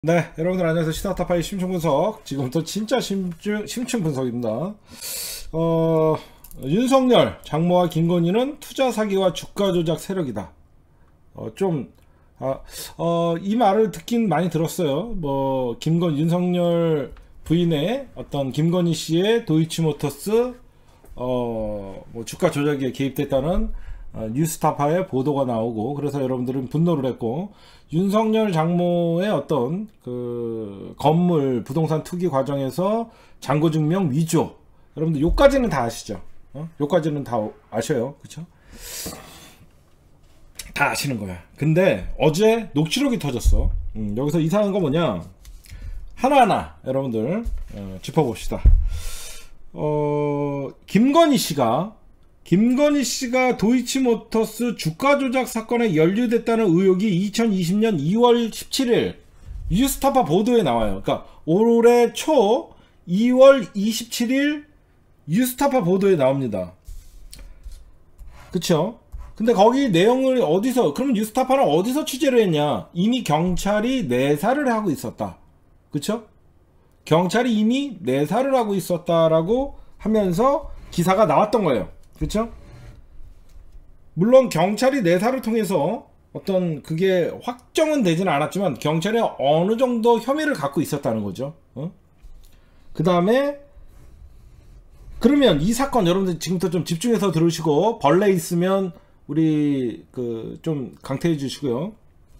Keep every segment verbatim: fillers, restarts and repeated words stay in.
네, 여러분들 안녕하세요. 시나타파의 심층 분석. 지금부터 진짜 심층, 심층 분석입니다. 어, 윤석열, 장모와 김건희는 투자 사기와 주가 조작 세력이다. 어, 좀, 아, 어, 이 말을 듣긴 많이 들었어요. 뭐, 김건, 윤석열 부인의 어떤 김건희 씨의 도이치모터스, 어, 뭐 주가 조작에 개입됐다는 어, 뉴스타파의 보도가 나오고, 그래서 여러분들은 분노를 했고, 윤석열 장모의 어떤 그 건물 부동산 투기 과정에서 잔고증명 위조, 여러분들 요까지는 다 아시죠? 어? 요까지는 다 아셔요, 그쵸? 다 아시는 거야. 근데 어제 녹취록이 터졌어. 음, 여기서 이상한 거 뭐냐, 하나하나 여러분들 어, 짚어봅시다. 어, 김건희 씨가 김건희 씨가 도이치모터스 주가 조작 사건에 연루됐다는 의혹이 이천이십 년 이월 십칠일 뉴스타파 보도에 나와요. 그러니까 올해 초 이월 이십칠일 뉴스타파 보도에 나옵니다. 그쵸? 근데 거기 내용을 어디서, 그럼 뉴스타파는 어디서 취재를 했냐? 이미 경찰이 내사를 하고 있었다. 그쵸? 경찰이 이미 내사를 하고 있었다라고 하면서 기사가 나왔던 거예요. 그쵸? 물론 경찰이 내사를 통해서 어떤 그게 확정은 되지는 않았지만 경찰이 어느 정도 혐의를 갖고 있었다는 거죠. 어? 그 다음에 그러면 이 사건 여러분들 지금부터 좀 집중해서 들으시고, 벌레 있으면 우리 그 좀 강퇴해 주시고요.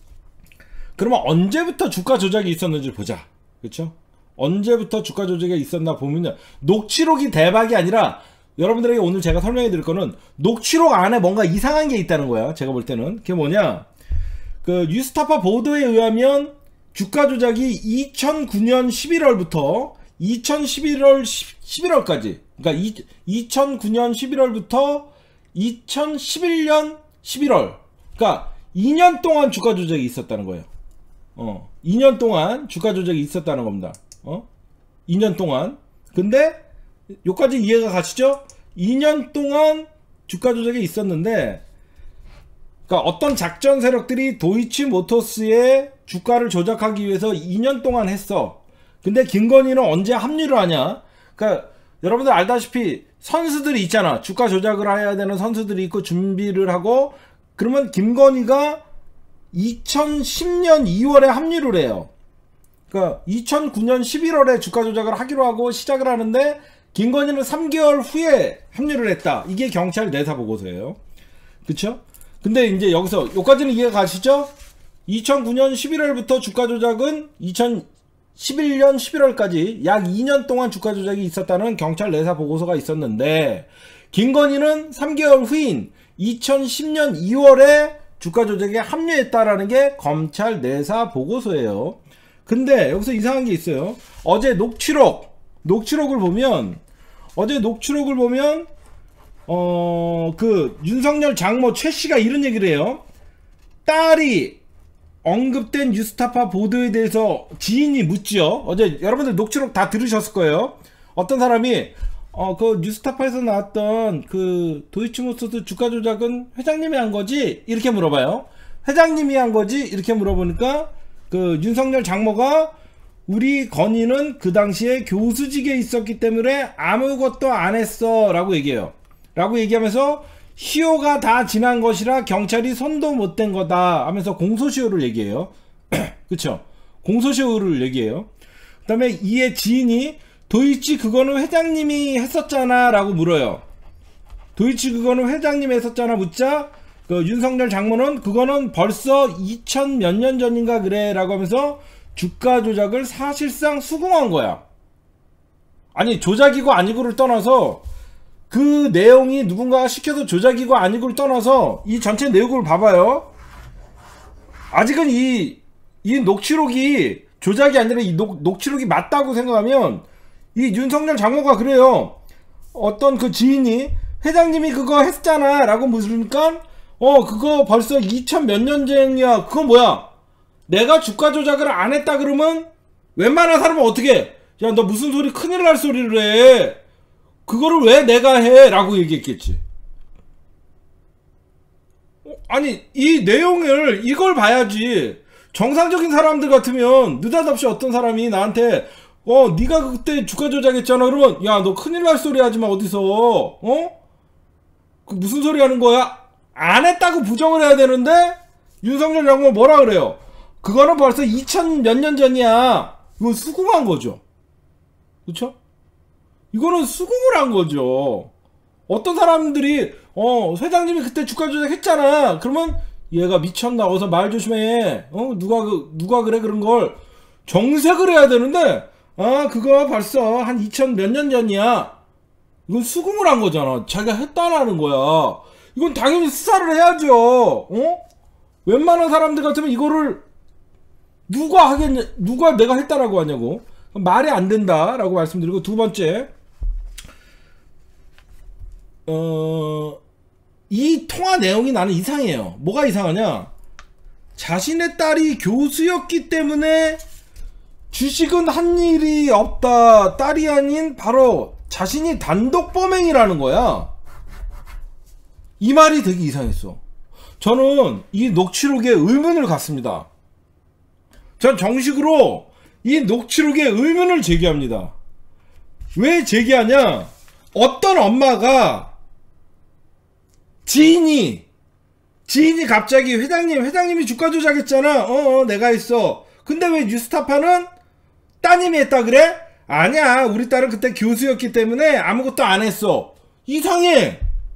그러면 언제부터 주가 조작이 있었는지 보자. 그쵸? 언제부터 주가 조작이 있었나 보면요, 녹취록이 대박이 아니라 여러분들에게 오늘 제가 설명해 드릴 거는 녹취록 안에 뭔가 이상한 게 있다는 거야. 제가 볼 때는 그게 뭐냐, 그 뉴스타파 보도에 의하면 주가 조작이 이천구 년 십일월부터 이천십일월 십일월까지, 그러니까 이천구 년 십일월부터 이천십일 년 십일월, 그러니까 이 년 동안 주가 조작이 있었다는 거예요. 어, 이 년 동안 주가 조작이 있었다는 겁니다. 어? 이 년 동안. 근데 요까지 이해가 가시죠? 이 년 동안 주가 조작이 있었는데, 그러니까 어떤 작전 세력들이 도이치모터스의 주가를 조작하기 위해서 이 년 동안 했어. 근데 김건희는 언제 합류를 하냐? 그러니까 여러분들 알다시피 선수들이 있잖아. 주가 조작을 해야 되는 선수들이 있고 준비를 하고, 그러면 김건희가 이천십 년 이월에 합류를 해요. 그러니까 이천구 년 십일월에 주가 조작을 하기로 하고 시작을 하는데, 김건희는 삼 개월 후에 합류를 했다. 이게 경찰 내사 보고서예요. 그쵸? 근데 이제 여기서 여기까지는 이해가 가시죠? 이천구 년 십일월부터 주가 조작은 이천십일 년 십일월까지 약 이 년 동안 주가 조작이 있었다는 경찰 내사 보고서가 있었는데, 김건희는 삼 개월 후인 이천십 년 이월에 주가 조작에 합류했다라는 게 검찰 내사 보고서예요. 근데 여기서 이상한 게 있어요. 어제 녹취록 녹취록을 보면 어제 녹취록을 보면 어 그 윤석열 장모 최 씨가 이런 얘기를 해요. 딸이 언급된 뉴스타파 보도에 대해서 지인이 묻죠. 어제 여러분들 녹취록 다 들으셨을 거예요. 어떤 사람이 어 그 뉴스타파에서 나왔던 그 도이치모터스 주가 조작은 회장님이 한 거지? 이렇게 물어봐요. 회장님이 한 거지? 이렇게 물어보니까 그 윤석열 장모가, 우리 건희는 그 당시에 교수직에 있었기 때문에 아무것도 안 했어 라고 얘기해요. 라고 얘기하면서 시효가 다 지난 것이라 경찰이 손도 못 댄 거다 하면서 공소시효를 얘기해요. 그쵸? 공소시효를 얘기해요. 그 다음에 이에 지인이 도이치 그거는 회장님이 했었잖아 라고 물어요. 도이치 그거는 회장님이 했었잖아 묻자, 그 윤석열 장모는 그거는 벌써 이천 몇 년 전인가 그래 라고 하면서 주가 조작을 사실상 수긍한 거야. 아니, 조작이고 아니고를 떠나서, 그 내용이 누군가가 시켜서 조작이고 아니고를 떠나서 이 전체 내용을 봐봐요. 아직은 이, 이 녹취록이 조작이 아니라 이 녹, 녹취록이 맞다고 생각하면, 이 윤석열 장모가 그래요. 어떤 그 지인이 회장님이 그거 했잖아 라고 물으니까, 어 그거 벌써 이천 몇 년 전이야. 그거 뭐야? 내가 주가 조작을 안 했다 그러면 웬만한 사람은 어떻게 해? 야, 너 무슨 소리, 큰일 날 소리를 해. 그거를 왜 내가 해? 라고 얘기했겠지. 어, 아니, 이 내용을, 이걸 봐야지. 정상적인 사람들 같으면 느닷없이 어떤 사람이 나한테 어 네가 그때 주가 조작했잖아 그러면 야 너 큰일 날 소리 하지마 어디서 어? 그 무슨 소리 하는 거야? 안 했다고 부정을 해야 되는데 윤석열 장관 뭐라 그래요? 그거는 벌써 이천 몇 년 전이야. 이건 수긍한 거죠. 그쵸? 이거는 수긍을 한 거죠. 어떤 사람들이 어 회장님이 그때 주가 조작했잖아 그러면 얘가 미쳤나 어서 말 조심해 어 누가 그 누가 그래 그런 걸 정색을 해야 되는데 아 그거 벌써 한 이천 몇 년 전이야. 이건 수긍을 한 거잖아. 자기가 했다라는 거야. 이건 당연히 수사를 해야죠. 어? 웬만한 사람들 같으면 이거를 누가 하겠냐, 누가 내가 했다라고 하냐고. 말이 안 된다라고 말씀드리고, 두 번째, 어, 이 통화 내용이 나는 이상해요. 뭐가 이상하냐? 자신의 딸이 교수였기 때문에 주식은 한 일이 없다. 딸이 아닌 바로 자신이 단독 범행이라는 거야. 이 말이 되게 이상했어. 저는 이 녹취록에 의문을 갖습니다. 전 정식으로 이 녹취록에 의문을 제기합니다. 왜 제기하냐? 어떤 엄마가 지인이 지인이 갑자기 회장님 회장님이 주가 조작했잖아. 어어 내가 했어. 근데 왜 뉴스타파는 따님이 했다 그래? 아니야 우리 딸은 그때 교수였기 때문에 아무것도 안 했어. 이상해.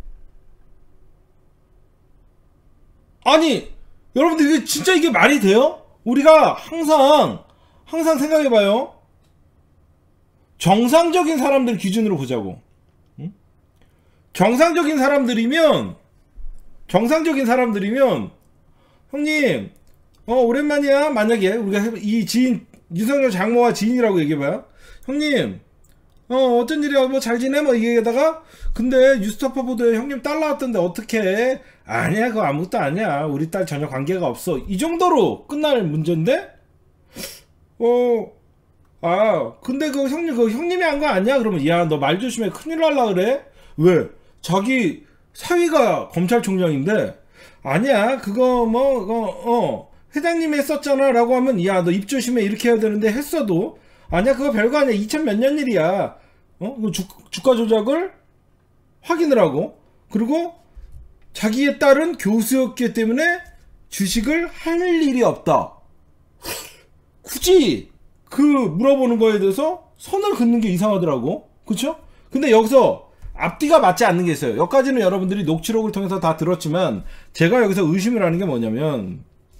아니 여러분들 이게 진짜 이게 말이 돼요? 우리가 항상 항상 생각해봐요. 정상적인 사람들 기준으로 보자고. 응? 정상적인 사람들이면 정상적인 사람들이면 형님 어 오랜만이야. 만약에 우리가 이 지인 윤석열 장모와 지인이라고 얘기해봐요. 형님 어 어쩐 일이야 뭐 잘 지내 뭐 얘기하다가 근데 뉴스타파 보도에 형님 딸 나왔던데 어떡해. 아니야 그거 아무것도 아니야 우리 딸 전혀 관계가 없어. 이 정도로 끝날 문제인데 어 아 근데 그 형님 그 형님이 한 거 아니야? 그러면 야 너 말 조심해 큰일 날라 그래. 왜? 자기 사위가 검찰총장인데 아니야 그거 뭐 어, 어 회장님이 했었잖아 라고 하면 야 너 입 조심해 이렇게 해야 되는데 했어도 아니야 그거 별거 아니야 이천 몇 년 일이야. 어? 주, 주가 조작을 확인을 하고 그리고 자기의 딸은 교수였기 때문에 주식을 할 일이 없다. 굳이 그 물어보는 거에 대해서 선을 긋는 게 이상하더라고. 그쵸? 근데 여기서 앞뒤가 맞지 않는 게 있어요. 여기까지는 여러분들이 녹취록을 통해서 다 들었지만 제가 여기서 의심을 하는 게 뭐냐면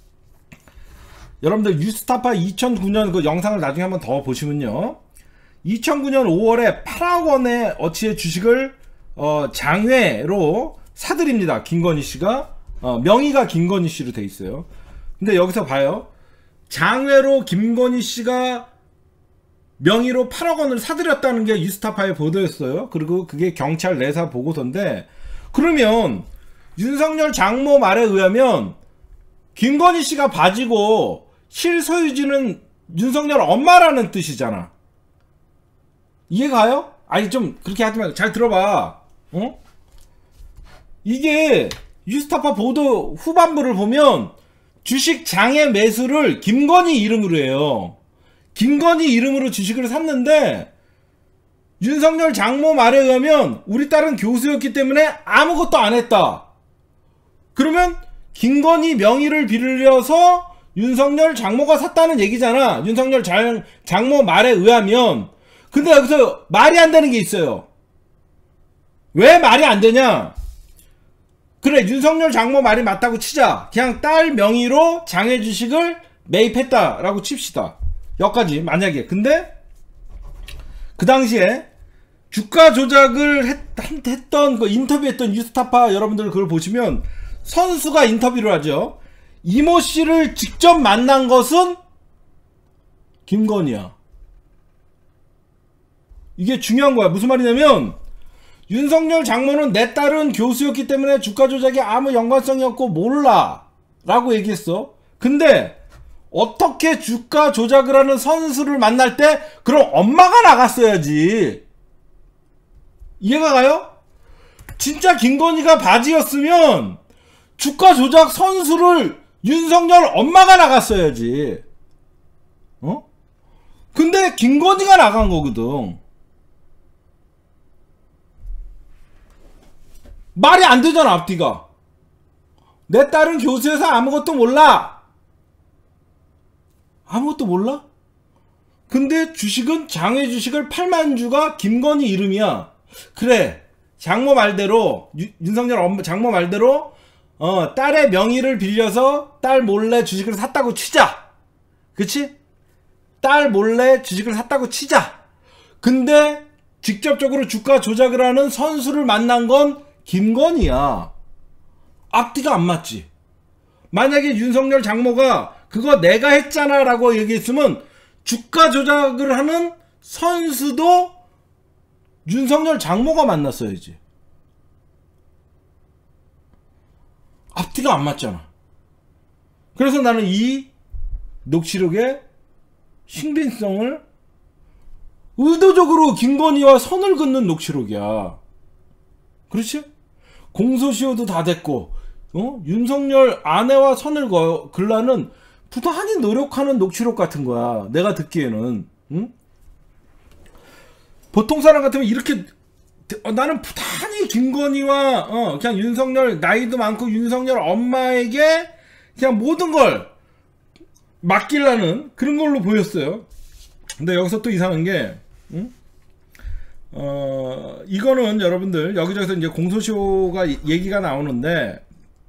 여러분들 뉴스타파 이천구 년 그 영상을 나중에 한번 더 보시면요. 이천구 년 오월에 팔억 원의 어치의 주식을 어, 장외로 사들입니다. 김건희 씨가 어, 명의가 김건희 씨로 돼 있어요. 근데 여기서 봐요. 장외로 김건희 씨가 명의로 팔억 원을 사들였다는 게 뉴스타파의 보도였어요. 그리고 그게 경찰 내사 보고서인데 그러면 윤석열 장모 말에 의하면 김건희 씨가 봐지고 실소유주는 윤석열 엄마라는 뜻이잖아. 이해가요? 아니 좀 그렇게 하지 말고 잘 들어봐. 어? 이게 뉴스타파 보도 후반부를 보면 주식 장외 매수를 김건희 이름으로 해요. 김건희 이름으로 주식을 샀는데 윤석열 장모 말에 의하면 우리 딸은 교수였기 때문에 아무것도 안 했다. 그러면 김건희 명의를 빌려서 윤석열 장모가 샀다는 얘기잖아. 윤석열 장, 장모 말에 의하면. 근데 여기서 말이 안 되는 게 있어요. 왜 말이 안 되냐? 그래 윤석열 장모 말이 맞다고 치자. 그냥 딸 명의로 장외 주식을 매입했다라고 칩시다. 여기까지 만약에. 근데 그 당시에 주가 조작을 했, 했던 그 인터뷰했던 뉴스타파 여러분들 그걸 보시면 선수가 인터뷰를 하죠. 이모 씨를 직접 만난 것은 김건희야. 이게 중요한 거야. 무슨 말이냐면 윤석열 장모는 내 딸은 교수였기 때문에 주가 조작에 아무 연관성이 없고 몰라 라고 얘기했어. 근데 어떻게 주가 조작을 하는 선수를 만날 때 그럼 엄마가 나갔어야지. 이해가 가요? 진짜 김건희가 바지였으면 주가 조작 선수를 윤석열 엄마가 나갔어야지. 어? 근데 김건희가 나간 거거든. 말이 안 되잖아, 앞뒤가. 내 딸은 교수에서 아무것도 몰라. 아무것도 몰라? 근데 주식은 장외 주식을 팔만 주가 김건희 이름이야. 그래, 장모 말대로 유, 윤석열 엄마 장모 말대로 어 딸의 명의를 빌려서 딸 몰래 주식을 샀다고 치자. 그치? 딸 몰래 주식을 샀다고 치자. 근데 직접적으로 주가 조작을 하는 선수를 만난 건 김건희야. 앞뒤가 안 맞지. 만약에 윤석열 장모가 그거 내가 했잖아 라고 얘기했으면 주가 조작을 하는 선수도 윤석열 장모가 만났어야지. 앞뒤가 안 맞잖아. 그래서 나는 이 녹취록의 신빙성을 의도적으로 김건희와 선을 긋는 녹취록이야. 그렇지? 공소시효도 다 됐고, 어? 윤석열 아내와 선을 거, 글라는 부단히 노력하는 녹취록 같은 거야. 내가 듣기에는. 응? 보통 사람 같으면 이렇게 어, 나는 부단히 김건희와 어, 그냥 윤석열 나이도 많고 윤석열 엄마에게 그냥 모든 걸 맡기려는 그런 걸로 보였어요. 근데 여기서 또 이상한 게 응? 어, 이거는 여러분들 여기저기서 이제 공소시효가 얘기가 나오는데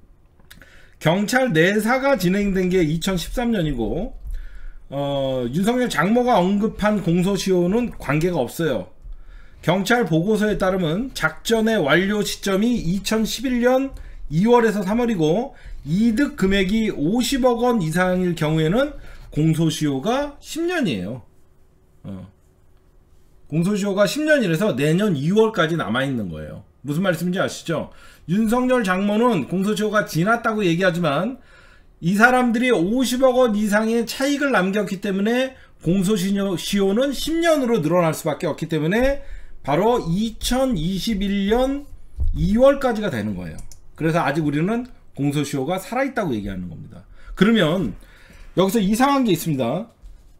경찰 내사가 진행된 게 이천십삼 년이고 어, 윤석열 장모가 언급한 공소시효는 관계가 없어요. 경찰 보고서에 따르면 작전의 완료 시점이 이천십일 년 이월에서 삼월이고 이득 금액이 오십억 원 이상일 경우에는 공소시효가 십 년이에요. 어. 공소시효가 십 년이라서 내년 이월까지 남아있는 거예요. 무슨 말씀인지 아시죠? 윤석열 장모는 공소시효가 지났다고 얘기하지만 이 사람들이 오십억 원 이상의 차익을 남겼기 때문에 공소시효는 십 년으로 늘어날 수밖에 없기 때문에 바로 이천이십일 년 이월까지가 되는 거예요. 그래서 아직 우리는 공소시효가 살아있다고 얘기하는 겁니다. 그러면 여기서 이상한 게 있습니다.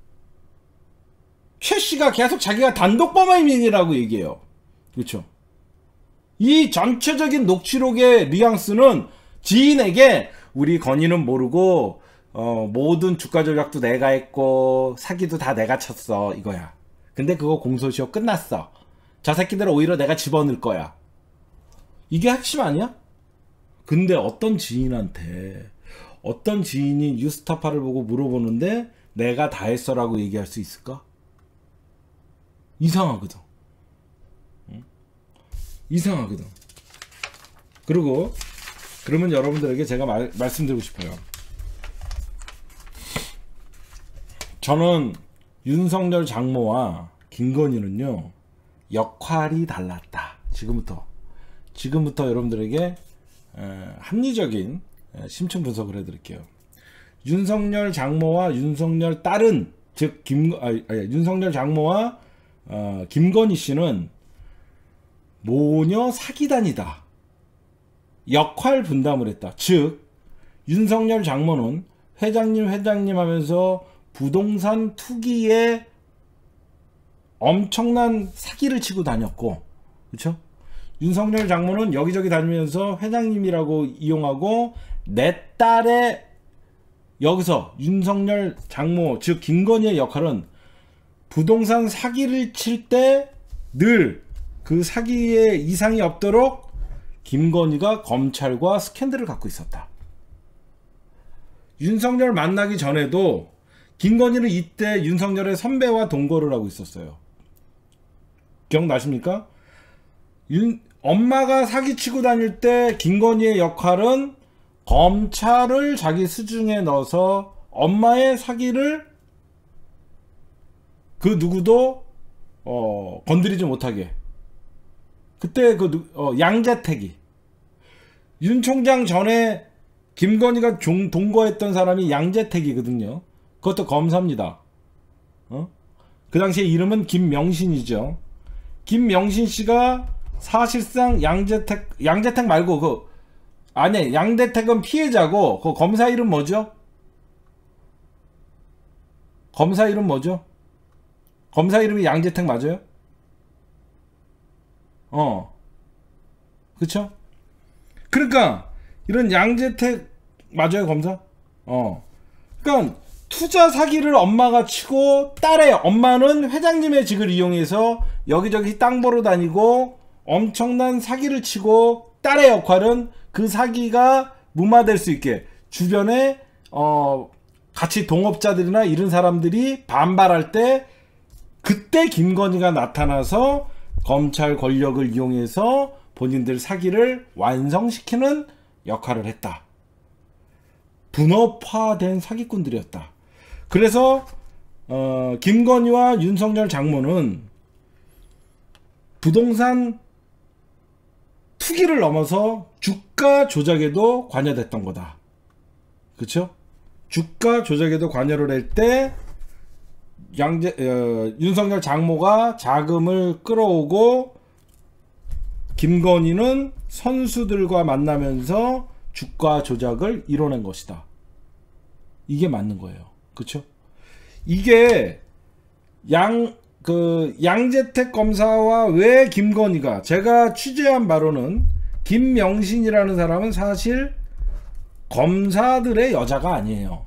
최 씨가 계속 자기가 단독범행이라고 얘기해요. 그렇죠? 이 전체적인 녹취록의 뉘앙스는 지인에게 우리 건이는 모르고 어, 모든 주가 조작도 내가 했고 사기도 다 내가 쳤어 이거야. 근데 그거 공소시효 끝났어. 저 새끼들 오히려 내가 집어넣을 거야. 이게 핵심 아니야? 근데 어떤 지인한테 어떤 지인이 뉴스타파를 보고 물어보는데 내가 다 했어 라고 얘기할 수 있을까? 이상하거든. 응? 이상하거든. 그리고 그러면 여러분들에게 제가 말, 말씀드리고 싶어요. 저는 윤석열 장모와 김건희는요 역할이 달랐다. 지금부터 지금부터 여러분들에게 에, 합리적인 에, 심층 분석을 해드릴게요. 윤석열 장모와 윤석열 딸은 즉 김, 아, 아, 윤석열 장모와 어, 김건희 씨는 모녀 사기단이다. 역할 분담을 했다. 즉 윤석열 장모는 회장님 회장님 하면서 부동산 투기에 엄청난 사기를 치고 다녔고, 그렇죠? 윤석열 장모는 여기저기 다니면서 회장님이라고 이용하고 내 딸의 여기서 윤석열 장모 즉 김건희의 역할은 부동산 사기를 칠 때 늘 그 사기에 이상이 없도록 김건희가 검찰과 스캔들을 갖고 있었다. 윤석열 만나기 전에도 김건희는 이때 윤석열의 선배와 동거를 하고 있었어요. 기억나십니까? 윤, 엄마가 사기치고 다닐 때 김건희의 역할은 검찰을 자기 수중에 넣어서 엄마의 사기를 그 누구도 어, 건드리지 못하게. 그때 그 어, 양재택이 윤 총장 전에 김건희가 종, 동거했던 사람이 양재택이거든요. 그것도 검사입니다. 어? 그 당시에 이름은 김명신이죠. 김명신 씨가 사실상 양재택 양재택 말고 그 아니, 양재택은 피해자고 그 검사 이름 뭐죠? 검사 이름 뭐죠? 검사 이름이 양재택 맞아요? 어. 그쵸? 그러니까 이런 양재택 맞아요, 검사? 어. 그러니까 투자 사기를 엄마가 치고 딸의 엄마는 회장님의 직을 이용해서 여기저기 땅 보러 다니고 엄청난 사기를 치고 딸의 역할은 그 사기가 무마될 수 있게 주변에 어 같이 동업자들이나 이런 사람들이 반발할 때 그때 김건희가 나타나서 검찰 권력을 이용해서 본인들 사기를 완성시키는 역할을 했다. 분업화된 사기꾼들이었다. 그래서 어, 김건희와 윤석열 장모는 부동산 투기를 넘어서 주가 조작에도 관여됐던 거다. 그쵸? 주가 조작에도 관여를 할 때 양재 어, 윤석열 장모가 자금을 끌어오고 김건희는 선수들과 만나면서 주가 조작을 이뤄낸 것이다. 이게 맞는 거예요. 그쵸? 이게 양, 그, 양재택 검사와 왜 김건희가, 제가 취재한 바로는 김명신이라는 사람은 사실 검사들의 여자가 아니에요.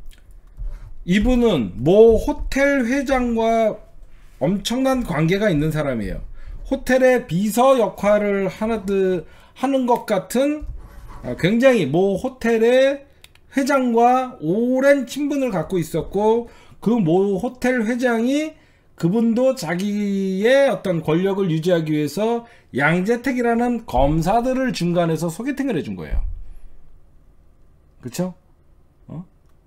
이분은 모 호텔 회장과 엄청난 관계가 있는 사람이에요. 호텔의 비서 역할을 하는, 하는 것 같은 굉장히 모 호텔의 회장과 오랜 친분을 갖고 있었고 그 모 호텔 회장이 그분도 자기의 어떤 권력을 유지하기 위해서 양재택이라는 검사들을 중간에서 소개팅을 해준 거예요. 그쵸? 어?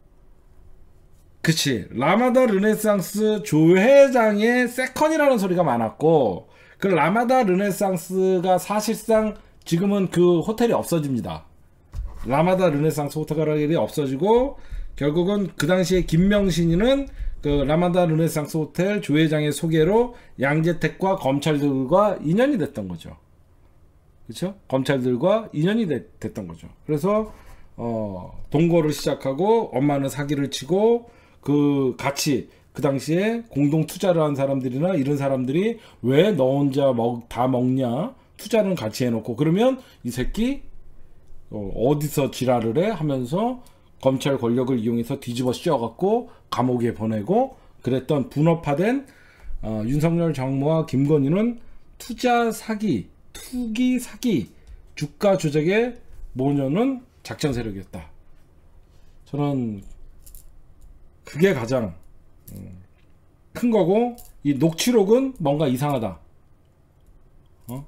그치. 라마다 르네상스 조 회장의 세컨이라는 소리가 많았고 그 라마다 르네상스가 사실상 지금은 그 호텔이 없어집니다. 라마다 르네상스 호텔이 없어지고 결국은 그 당시에 김명신이는 그 라마다 르네상스 호텔 조 회장의 소개로 양재택과 검찰들과 인연이 됐던 거죠. 그렇죠? 검찰들과 인연이 되, 됐던 거죠. 그래서 어, 동거를 시작하고 엄마는 사기를 치고 그 같이 그 당시에 공동 투자를 한 사람들이나 이런 사람들이 왜 너 혼자 먹, 다 먹냐? 투자는 같이 해놓고 그러면 이 새끼 어, 어디서 지랄을 해? 하면서 검찰 권력을 이용해서 뒤집어 씌워갖고 감옥에 보내고 그랬던 분업화된 어, 윤석열 장모와 김건희는 투자 사기, 투기 사기, 주가 조작의 모녀는 작전 세력이었다. 저는 그게 가장 큰 거고 이 녹취록은 뭔가 이상하다. 어?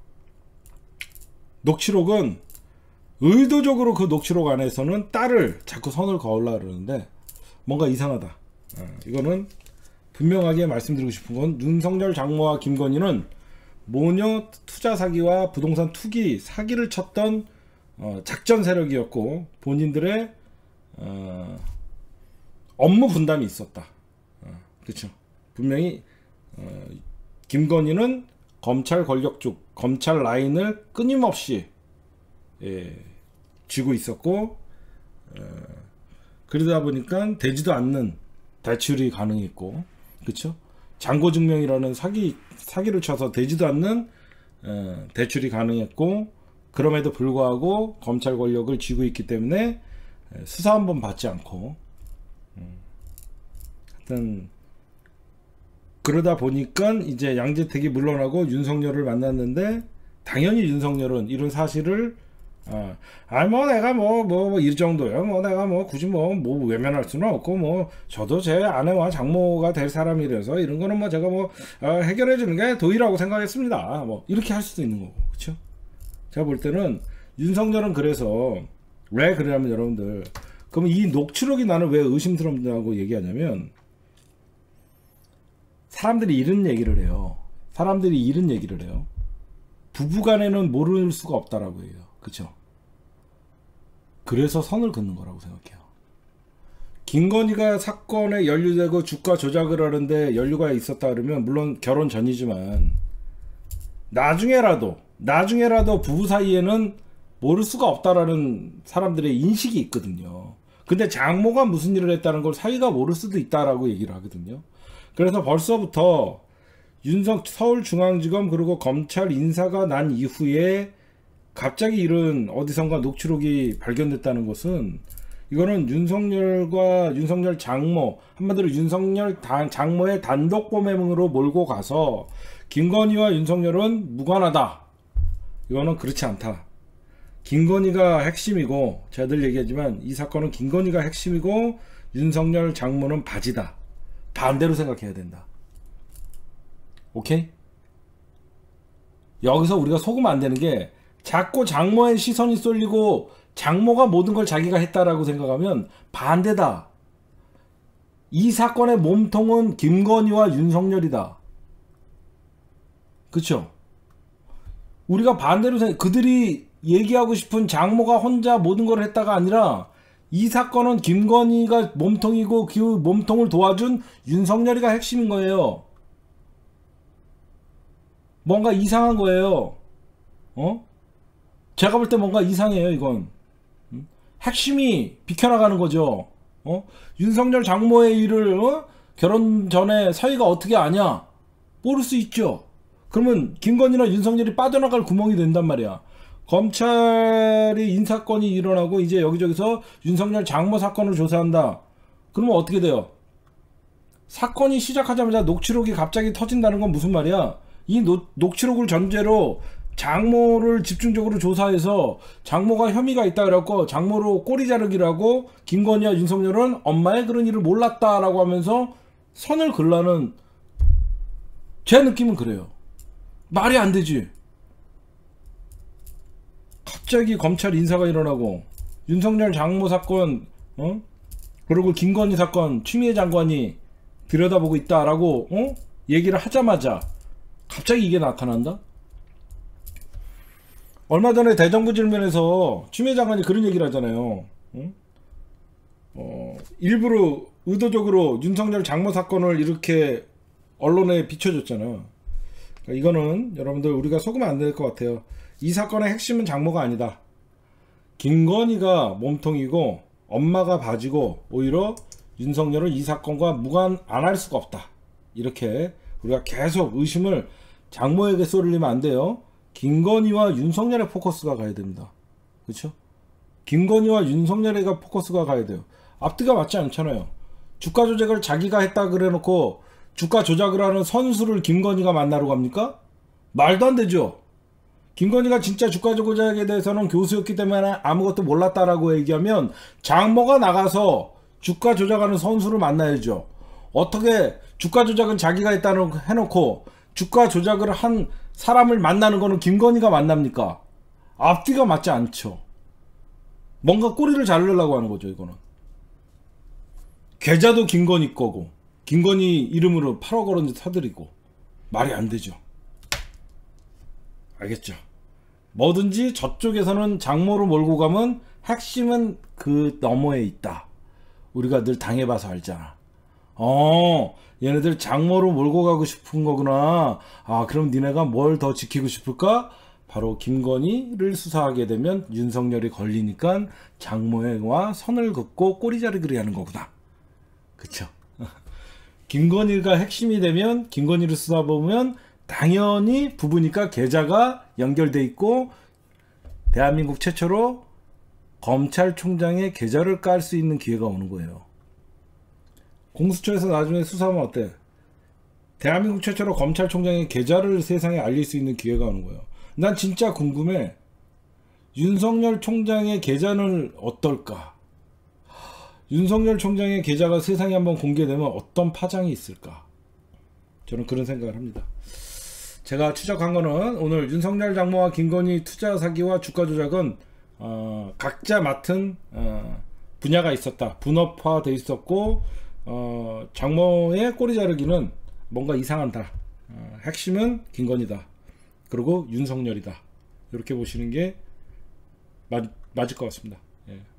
녹취록은 의도적으로 그 녹취록 안에서는 딸을 자꾸 선을 그으려고 그러는데 뭔가 이상하다. 어, 이거는 분명하게 말씀드리고 싶은 건 윤석열 장모와 김건희는 모녀 투자 사기와 부동산 투기 사기를 쳤던 어, 작전 세력이었고 본인들의 어, 업무 분담이 있었다. 어, 그렇죠. 분명히 어, 김건희는 검찰 권력 쪽 검찰 라인을 끊임없이 예, 쥐고 있었고 어, 그러다 보니까 되지도 않는 대출이 가능했고 그렇죠. 잔고증명이라는 사기 사기를 쳐서 되지도 않는 어, 대출이 가능했고 그럼에도 불구하고 검찰 권력을 쥐고 있기 때문에 수사 한 번 받지 않고 음, 하여튼 그러다 보니까 이제 양재택이 물러나고 윤석열을 만났는데 당연히 윤석열은 이런 사실을 아, 아, 뭐, 내가 뭐, 뭐, 뭐, 이 정도요. 뭐, 내가 뭐, 굳이 뭐, 뭐, 외면할 수는 없고, 뭐, 저도 제 아내와 장모가 될 사람이라서, 이런 거는 뭐, 제가 뭐, 어, 해결해주는 게 도의라고 생각했습니다. 뭐, 이렇게 할 수도 있는 거고, 그쵸? 제가 볼 때는, 윤석열은 그래서, 왜 그러냐면, 여러분들, 그럼 이 녹취록이 나는 왜 의심스럽다고 얘기하냐면, 사람들이 이런 얘기를 해요. 사람들이 이런 얘기를 해요. 부부간에는 모를 수가 없다라고 해요. 그쵸? 그래서 선을 긋는 거라고 생각해요. 김건희가 사건에 연루되고 주가 조작을 하는데 연루가 있었다 그러면 물론 결혼 전이지만 나중에라도 나중에라도 부부 사이에는 모를 수가 없다라는 사람들의 인식이 있거든요. 근데 장모가 무슨 일을 했다는 걸 사위가 모를 수도 있다라고 얘기를 하거든요. 그래서 벌써부터 윤석 서울중앙지검 그리고 검찰 인사가 난 이후에 갑자기 이런 어디선가 녹취록이 발견됐다는 것은 이거는 윤석열과 윤석열 장모, 한마디로 윤석열 단, 장모의 단독 범행으로 몰고 가서 김건희와 윤석열은 무관하다. 이거는 그렇지 않다. 김건희가 핵심이고, 제가 늘 얘기하지만 이 사건은 김건희가 핵심이고 윤석열 장모는 바지다. 반대로 생각해야 된다. 오케이? 여기서 우리가 속으면 안 되는 게, 자꾸 장모의 시선이 쏠리고 장모가 모든 걸 자기가 했다라고 생각하면 반대다. 이 사건의 몸통은 김건희와 윤석열이다. 그쵸? 우리가 반대로 생각, 그들이 얘기하고 싶은 장모가 혼자 모든 걸 했다가 아니라 이 사건은 김건희가 몸통이고 그 몸통을 도와준 윤석열이가 핵심인 거예요. 뭔가 이상한 거예요. 어? 제가 볼 때 뭔가 이상해요, 이건. 음? 핵심이 비켜나가는 거죠. 어? 윤석열 장모의 일을, 어? 결혼 전에 사위가 어떻게 아냐? 모를 수 있죠. 그러면 김건희나 윤석열이 빠져나갈 구멍이 된단 말이야. 검찰이 인사건이 일어나고 이제 여기저기서 윤석열 장모 사건을 조사한다. 그러면 어떻게 돼요? 사건이 시작하자마자 녹취록이 갑자기 터진다는 건 무슨 말이야? 이 노, 녹취록을 전제로 장모를 집중적으로 조사해서 장모가 혐의가 있다 그래갖고 장모로 꼬리 자르기라고 김건희와 윤석열은 엄마의 그런 일을 몰랐다라고 하면서 선을 그으라는, 제 느낌은 그래요. 말이 안 되지. 갑자기 검찰 인사가 일어나고 윤석열 장모 사건, 어? 그리고 김건희 사건 추미애 장관이 들여다보고 있다라고, 어? 얘기를 하자마자 갑자기 이게 나타난다? 얼마 전에 대정부 질문에서 추미애 장관이 그런 얘기를 하잖아요. 응? 어, 일부러 의도적으로 윤석열 장모 사건을 이렇게 언론에 비춰줬잖아. 그러니까 이거는 여러분들 우리가 속으면 안 될 것 같아요. 이 사건의 핵심은 장모가 아니다. 김건희가 몸통이고 엄마가 바지고 오히려 윤석열은 이 사건과 무관 안 할 수가 없다. 이렇게 우리가 계속 의심을 장모에게 쏠리면 안 돼요. 김건희와 윤석열의 포커스가 가야 됩니다. 그렇죠? 김건희와 윤석열에가 포커스가 가야 돼요. 앞뒤가 맞지 않잖아요. 주가 조작을 자기가 했다 그래 놓고 주가 조작을 하는 선수를 김건희가 만나러 갑니까? 말도 안 되죠. 김건희가 진짜 주가 조작에 대해서는 교수였기 때문에 아무것도 몰랐다라고 얘기하면 장모가 나가서 주가 조작하는 선수를 만나야죠. 어떻게 주가 조작은 자기가 했다고 해놓고 주가 조작을 한 사람을 만나는 거는 김건희가 만납니까? 앞뒤가 맞지 않죠. 뭔가 꼬리를 자르려고 하는 거죠, 이거는. 계좌도 김건희 거고 김건희 이름으로 팔억 원을 사들이고 말이 안 되죠. 알겠죠? 뭐든지 저쪽에서는 장모로 몰고 가면 핵심은 그 너머에 있다. 우리가 늘 당해봐서 알잖아. 어, 얘네들 장모로 몰고 가고 싶은 거구나. 아, 그럼 니네가 뭘 더 지키고 싶을까? 바로 김건희를 수사하게 되면 윤석열이 걸리니까 장모와 선을 긋고 꼬리 자르기를 하는 거구나. 그쵸? 김건희가 핵심이 되면 김건희를 수사보면 당연히 부부니까 계좌가 연결돼 있고 대한민국 최초로 검찰총장의 계좌를 깔 수 있는 기회가 오는 거예요. 공수처에서 나중에 수사하면 어때? 대한민국 최초로 검찰총장의 계좌를 세상에 알릴 수 있는 기회가 오는 거예요. 난 진짜 궁금해. 윤석열 총장의 계좌는 어떨까? 윤석열 총장의 계좌가 세상에 한번 공개되면 어떤 파장이 있을까? 저는 그런 생각을 합니다. 제가 추적한 거는 오늘 윤석열 장모와 김건희 투자 사기와 주가 조작은 어, 각자 맡은 어, 분야가 있었다. 분업화돼 있었고 어, 장모의 꼬리 자르기는 뭔가 이상하다. 어, 핵심은 김건희다. 그리고 윤석열이다. 이렇게 보시는 게 맞, 맞을 것 같습니다. 예.